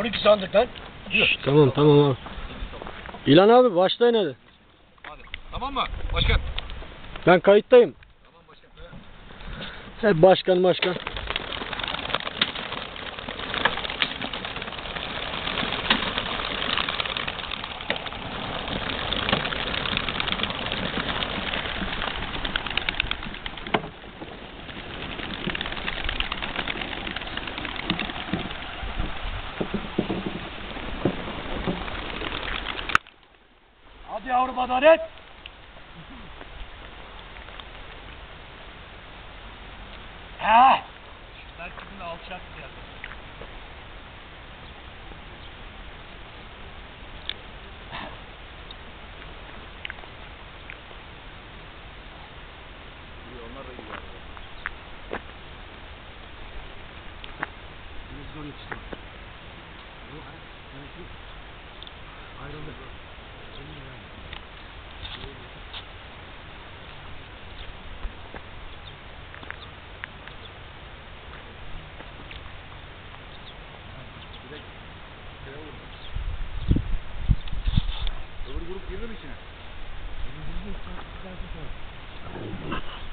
12 sandıktan. Şş, tamam abi. İlhan abi başlayın hadi. Hadi. Tamam mı? Başkan. Ben kayıttayım. Tamam başkan. Hep başkan. Hadi yavrum adalet. Ha. Merkezinde alçak bir yerde. Onlar da iyi var. Biz zor yetiştik. Ayrıldı. Öbür grup girdi mi içine?